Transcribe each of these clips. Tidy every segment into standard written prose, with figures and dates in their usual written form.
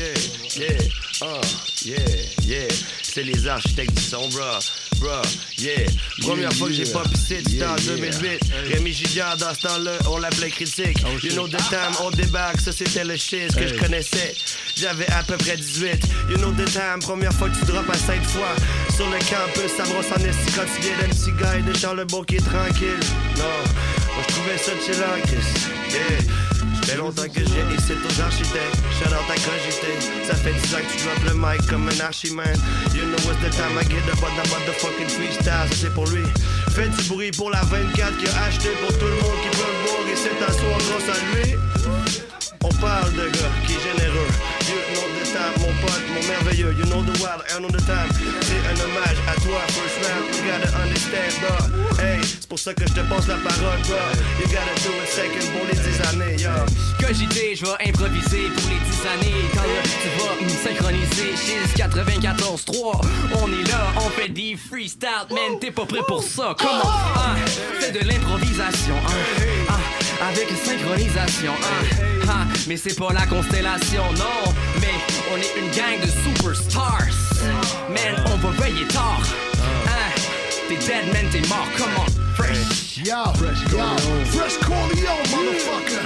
C'est les architectes du son, bro, yeah. Première fois que j'ai pas pissé, c'était en 2008. Rémi Giguère, dans ce temps-là, on l'appelait critique. You know the time, on débarque, ça c'était le shit, ce que je connaissais. J'avais à peu près 18. You know the time, première fois que tu drops à 5 fois. Sur le campus, ça brosse en esti quand tu viens d'un petit gars de Charlebourg qui est tranquille. Non, moi je trouvais ça chillant, Chris. Yeah. Ça fait longtemps que j'ai ici aux architectes. Shout out à Cogité. Ça fait 10 ans que tu drops le mic comme un archiman. You know what's the time I get about the motherfucking freestyle. Ça c'est pour lui. Fais du bruit pour la 24 qu'il a acheté pour tout le monde qui peut le voir. Et c'est un soir grâce à lui. On parle de gars qui est généreux. You know the time, mon pote, mon merveilleux. You know the wild, I know the time. C'est un hommage à toi, first round. You gotta understand, bro. Hey, c'est pour ça que je te passe la parole, bro. You gotta do it second pour les 10 années, yo. Cogité, je vais improviser pour les 10 années. Quand tu vas me synchroniser, chez 94.3. On est là, on fait des freestyle, man. T'es pas prêt pour ça, comment? C'est de l'improvisation, avec une synchronisation, mais c'est pas la constellation, non. Mais on est une gang de superstars. Man, on va veiller tard. T'es dead, man, t'es mort, come on. Fresh. Yo, Fresh Corleone, motherfucker.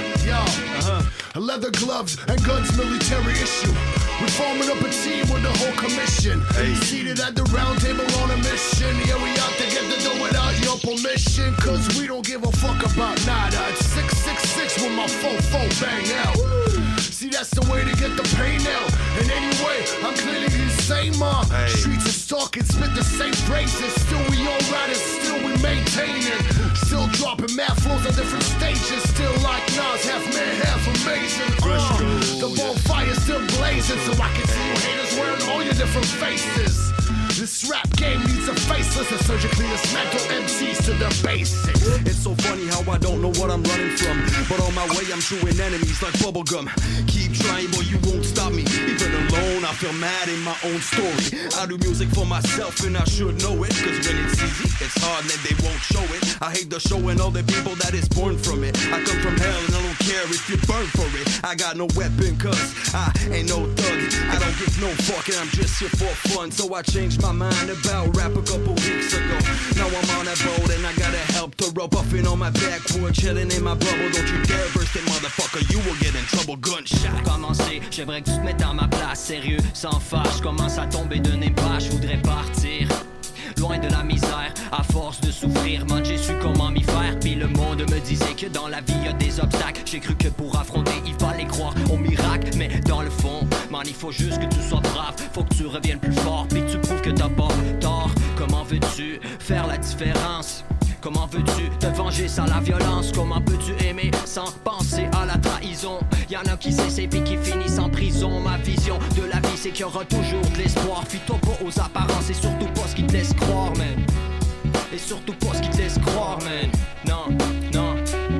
Yo, leather gloves and guns, military issue. We're forming up a team with the whole commission. Seated at the round table on a mission. Yeah, we out to get the dough without your permission. Cause we don't give a fuck about nada. It's 666 with my fofo bang out. See, that's the way to get the pain out. And anyway, I'm clearly insane, ma. Streets are stalking, spit the same phrases. Still we all riding, still we maintaining. Still dropping mad flows on different stages. Still like Nas, half man, half amazing. The bonfire's still blazing, so I can see you haters wearing all your different faces. This rap game needs a faceless and surgically dismantle MCs to their basics. It's so funny how I don't know what I'm running from, but on my way I'm chewing enemies like bubblegum. Keep trying, boy, you won't stop me. Even alone, I feel mad in my own story. I do music for myself and I should know it, cause when it's easy, it's hard and they won't show it. I hate the show and all the people that is born from it. I come from hell and I don't care if you burn for it. I got no weapon cause I ain't no thug. I don't give no fuck and I'm just here for fun. So I changed my mind about rap a couple weeks ago. Now I'm on that boat and I gotta help to rope. Puffing on my backwood, chilling in my bubble. Don't you dare burst it, motherfucker, you will get in trouble. Gunshot. Pour commencer, j'aimerais que tu te mettes dans ma place. Sérieux, sans fâche, je commence à tomber de pas. Je voudrais partir loin de la misère, à force de souffrir, man, j'ai su comment m'y faire. Puis le monde me disait que dans la vie y a des obstacles. J'ai cru que pour affronter il fallait croire au miracle. Mais dans le fond, man, il faut juste que tu sois brave. Faut que tu reviennes plus fort, puis tu prouves que t'as pas tort. Comment veux-tu faire la différence? Comment veux-tu te venger sans la violence? Comment peux-tu aimer sans penser à la trahison? Y'en a qui s'essaient puis qui finissent en prison. Ma vision de la vie c'est qu'il y aura toujours de l'espoir. Fuis-toi pas aux apparences et surtout pas ce qui te laisse croire, man. Et surtout pas ce qui te laisse croire, man. Non, non.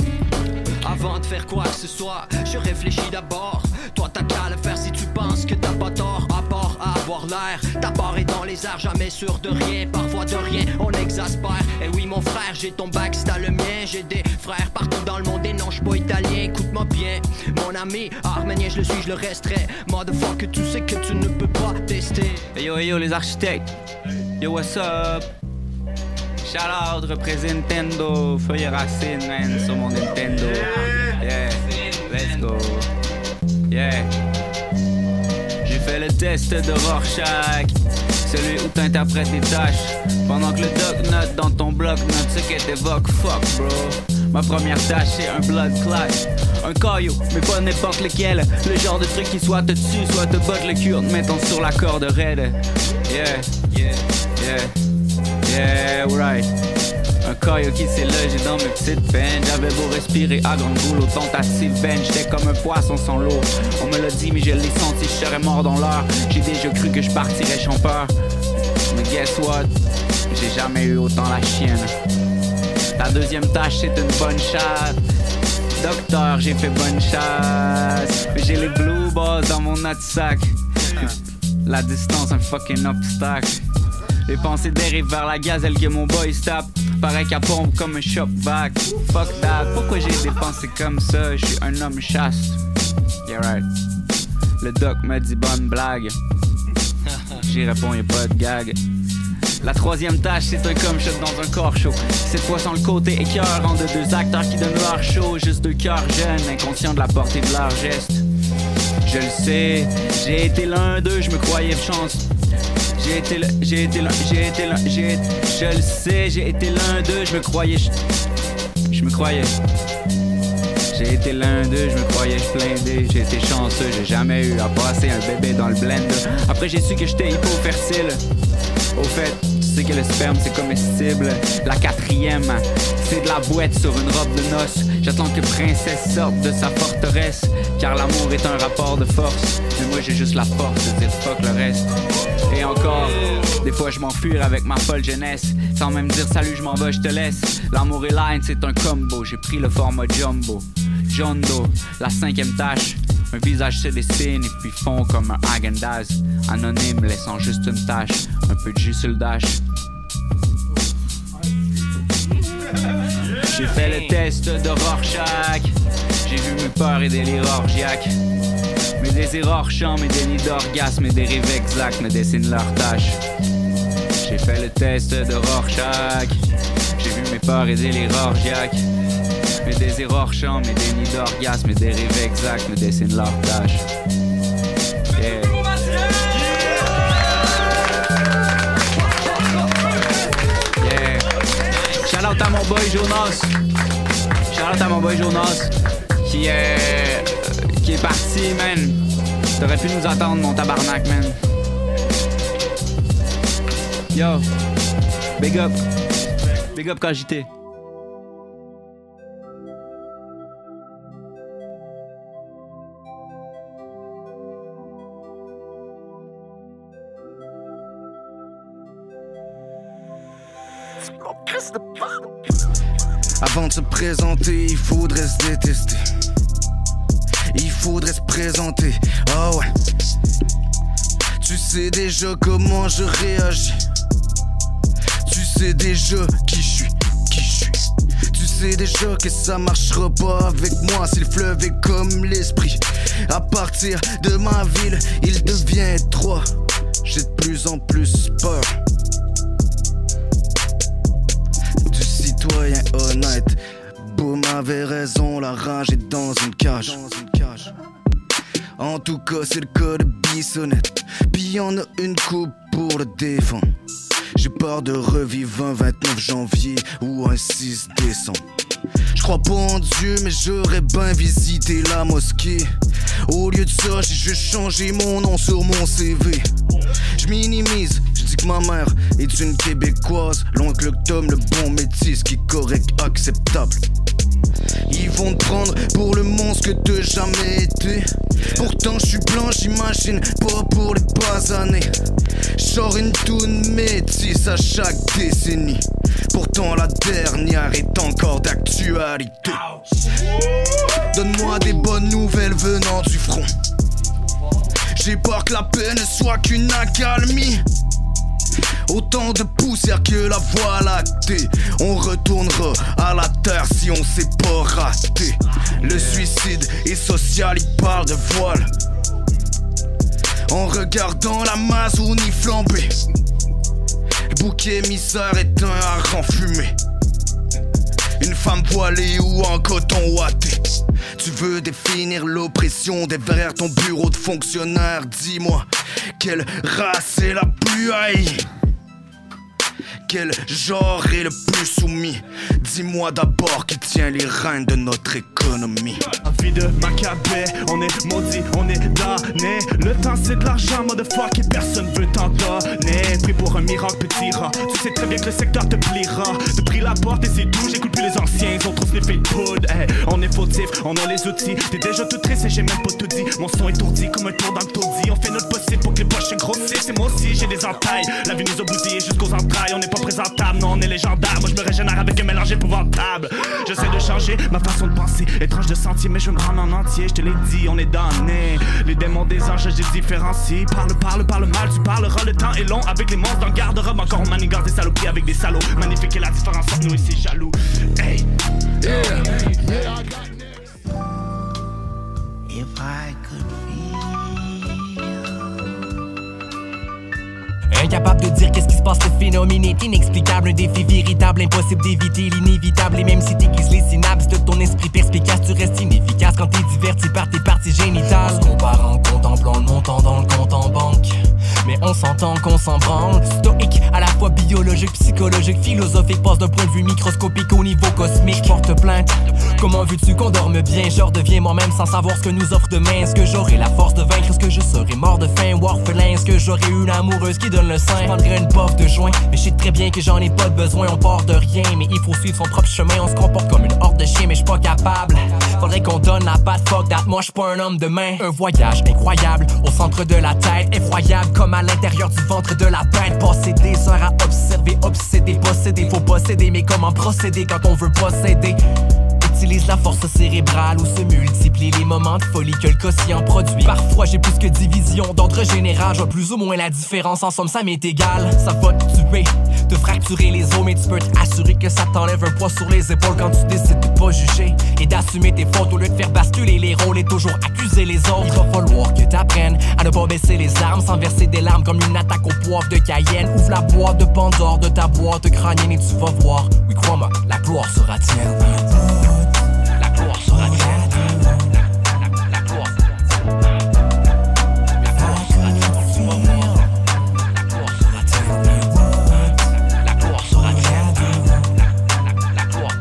Avant de faire quoi que ce soit, je réfléchis d'abord. Toi t'as qu'à le faire si tu penses que t'as pas tort. À part à avoir l'air, ta part est dans les airs, jamais sûr de rien. Parfois de rien, on exaspère. Et oui mon frère, j'ai ton bac, c'est à le mien. J'ai des frères partout dans le monde et non j'suis pas italien. Écoute-moi bien, mon ami, arménien je le suis, je le resterai. Motherfucker, tu sais que tu ne peux pas tester. Hey yo les architectes, yo what's up? Shout out, représente Nintendo, feuille racine man, sur mon Nintendo. Yeah, let's go. Yeah. J'ai fait le test de Rorschach, celui où t'interprètes tes tâches. Pendant que le doc note dans ton bloc-note ce qu'elle t'évoque, fuck bro. Ma première tâche c'est un blood clash. Un caillou, mais pas n'importe lequel. Le genre de truc qui soit te tue, soit te botte le cul en te mettant sur la corde raide. Yeah, yeah, yeah. Yeah, right. Un caillou qui s'est logé dans mes petites peines. J'avais beau respirer à grande boule aux tentatives vaines. J'étais comme un poisson sans l'eau. On me l'a dit mais je l'ai senti, je serais mort dans l'heure. J'ai déjà cru que je partirais champeur. Mais guess what? J'ai jamais eu autant la chienne. Ta deuxième tâche c'est une bonne chatte. Docteur, j'ai fait bonne chasse. J'ai les blue balls dans mon sac. La distance un fucking obstacle. Les pensées dérivent vers la gazelle que mon boy se tape. Pareil qu'à pompe comme un shop vac. Fuck that, pourquoi j'ai des pensées comme ça? Je suis un homme chaste. Yeah right. Le doc me dit bonne blague. J'y réponds, y'a pas de gag. La troisième tâche, c'est un cum shot dans un corps chaud. Cette fois sans le côté écœurant de deux acteurs qui donnent leur show. Juste deux cœurs jeunes, inconscients de la portée de leurs gestes. Je le sais, j'ai été l'un d'eux, je me croyais chance. Je le sais, j'ai été l'un d'eux, je me croyais. J'ai été l'un d'eux, je me croyais blindé. J'ai été chanceux, j'ai jamais eu à passer un bébé dans le blender. Après j'ai su que j'étais hypo-fertile. Au fait, tu sais que le sperme c'est comestible. La quatrième, c'est de la boîte sur une robe de noces. J'attends que princesse sorte de sa forteresse. Car l'amour est un rapport de force. Mais moi j'ai juste la force de dire fuck le reste. Et encore, des fois je m'enfuis avec ma folle jeunesse. Sans même dire salut je m'en vais, je te laisse. L'amour et line c'est un combo. J'ai pris le format jumbo. John Doe, la cinquième tâche. Un visage se dessine et puis fond comme un Häagen-Dazs. Anonyme laissant juste une tache. Un peu de jus sur le dash. J'ai fait le test de Rorschach. J'ai vu mes peurs et délires orgiaques. Mes désirs hors champ, mes délits d'orgasme, mes dérives exacts me dessinent leurs tâches. J'ai fait le test de Rorschach. J'ai vu mes peurs et délires orgiaques. Mes désirs hors champ, mes délits d'orgasme, mes dérives exacts me dessinent leurs tâches. Yeah. Yeah. Shout out à mon boy Jonas. Shout out à mon boy Jonas qui est parti, man. T'aurais pu nous attendre, mon tabarnak, man. Yo, big up KJT. Avant de se présenter, il faudrait se détester. Il faudrait se présenter, oh ouais. Tu sais déjà comment je réagis. Tu sais déjà qui je suis. Tu sais déjà que ça marchera pas avec moi si le fleuve est comme l'esprit. À partir de ma ville, il devient étroit. J'ai de plus en plus peur du citoyen honnête. Boum avait raison, la rage est dans une cage. En tout cas c'est le cas de Bissonnette. Puis y'en a une coupe pour le défendre. J'ai peur de revivre un 29 janvier ou un 6 décembre. Je crois pas en Dieu mais j'aurais bien visité la mosquée. Au lieu de ça j'ai juste changé mon nom sur mon CV. Je minimise, je dis que ma mère est une québécoise. L'oncle Tom, le bon métis qui est correct, acceptable. Ils vont te prendre pour le monstre que t'as jamais été. Pourtant je suis blanc, j'imagine pas pour les basanés. J'sors une toune métisse à chaque décennie. Pourtant la dernière est encore d'actualité. Donne-moi des bonnes nouvelles venant du front. J'ai peur que la paix ne soit qu'une accalmie. Autant de poussière que la voie lactée. On retournera à la terre si on s'est pas raté. Le suicide est social, il parle de voile. En regardant l'Amazonie flamber. Le bouc émissaire est un hareng fumé. Une femme voilée ou en coton ouaté. Tu veux définir l'oppression derrière ton bureau de fonctionnaire. Dis-moi, quelle race est la plus haïe? Quel genre est le plus soumis? Dis-moi d'abord qui tient les rênes de notre économie. La vie de Macabé, on est maudit, on est damné. Le temps c'est de l'argent, motherfuck, et personne veut t'en donner. Pris pour un miracle, petit rat. Tu sais très bien que le secteur te pliera. T'as pris la porte et c'est tout, j'écoute plus les anciens. Ils ont trop sniffé de poudre, hey, on est fautif, on a les outils. T'es déjà tout triste et j'ai même pas tout dit. Mon son étourdi comme un tour dans le taudis. On fait notre possible pour que les poches se grossissent. Et moi aussi j'ai des entailles. La vie nous a bousillés jusqu'aux entrailles. On n'est pas présentable, non on est légendaire. Moi je me régénère avec un mélange épouvantable. J'essaie de changer ma façon de penser. Étrange de sentier mais je me rends en entier. Je te l'ai dit, on est damnés. Les démons des anges, je les différencie. Parle mal, tu parleras. Le temps est long avec les monstres dans le garde-robe. Encore on manigance des saloperies avec des salauds. Magnifique est la différence entre nous et ces jaloux. Hey, yeah. If I could be capable de dire qu'est-ce qui se passe, le phénomène est inexplicable. Un défi véritable, impossible d'éviter l'inévitable. Et même si t'aiguises les synapses de ton esprit perspicace, tu restes inefficace quand t'es diverti par tes parties génitales. On se compare en contemplant le montant dans le compte en banque, mais on s'entend qu'on s'en branle. Stoïque, à la fois biologique, psychologique, philosophique, passe d'un point de vue microscopique au niveau cosmique. Porte plainte, comment veux-tu qu'on dorme bien? Je redeviens moi-même sans savoir ce que nous offre demain. Est-ce que j'aurai la force de vaincre? Est-ce que je serai mort de faim ou orphelin? Est-ce que j'aurai une amoureuse qui donne le sein? Je prendrais une puff de joint, mais je sais très bien que j'en ai pas de besoin. On part de rien, mais il faut suivre son propre chemin. On se comporte comme une horde de chiens, mais je suis pas capable. Faudrait qu'on donne la patte, fuck that, moi je suis pas un homme de main. Un voyage incroyable, au centre de la tête, effroyable comme à l'intérieur du ventre de la bête. Passer des heures à observer, obséder, posséder. Faut posséder, mais comment procéder quand on veut posséder? Utilise la force cérébrale ou se multiplie les moments de folie que le quotient produit. Parfois j'ai plus que division d'ordre général, je vois plus ou moins la différence, en somme ça m'est égal. Ça va te tuer, te fracturer les os, mais tu peux t'assurer que ça t'enlève un poids sur les épaules quand tu décides de pas juger et d'assumer tes fautes au lieu de faire basculer les rôles et toujours accuser les autres. Il va falloir que t'apprennes à ne pas baisser les armes sans verser des larmes comme une attaque au poivre de Cayenne. Ouvre la boîte de Pandore de ta boîte crânienne et tu vas voir, oui crois-moi, la gloire sera tienne. La gloire sera tienne. La gloire. La gloire sera tienne. Tu vas voir. La gloire sera tienne. La gloire sera tienne. La gloire.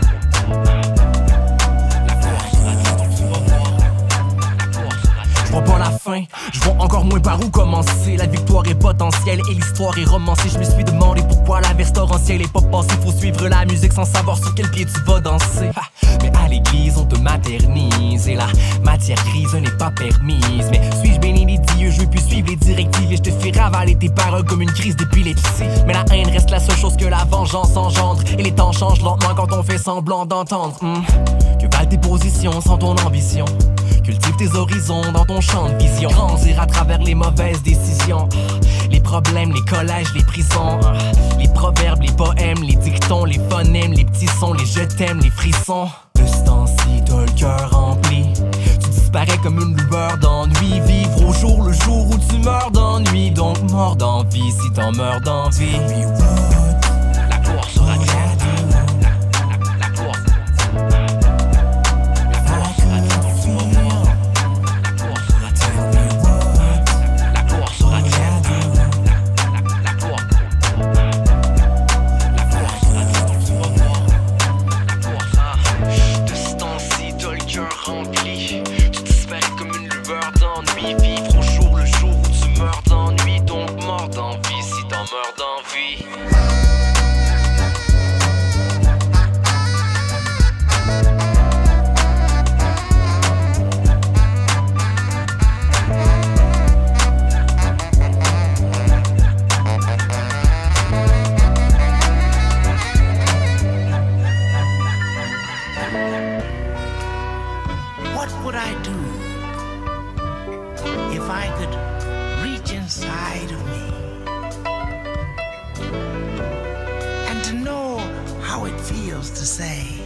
La gloire sera tienne. Tu vas voir. La gloire sera tienne. Je vois pas la fin, je vois encore moins par où commencer. La victoire est potentielle et l'histoire est romancée. Je me suis demandé pourquoi la verse torrentielle est pas passée. Faut suivre la musique sans savoir sur quel pied tu vas danser. Mais à l'église on te maternise et la matière grise n'est pas permise. Mais suis-je béni des dieux, je veux plus suivre les directives et je te fais ravaler tes paroles comme une crise d'épilepsie. Mais la haine reste la seule chose que la vengeance engendre et les temps changent lentement quand on fait semblant d'entendre. Que valent tes positions sans ton ambition? Cultive tes horizons dans ton champ de vision. Grandir à travers les mauvaises décisions, les problèmes, les collèges, les prisons, les proverbes, les poèmes, les dictons, les phonèmes, les petits sons, les je t'aime, les frissons. De ce temps-ci, t'as le cœur rempli, tu disparais comme une lueur d'ennui. Vivre au jour le jour où tu meurs d'ennui, donc mort d'envie si t'en meurs d'envie. La gloire sera tienne. Vivre au jour le jour où tu meurs d'ennui, donc mort d'envie si t'en meurs d'envie. What would I do if I could reach inside of me and to know how it feels to say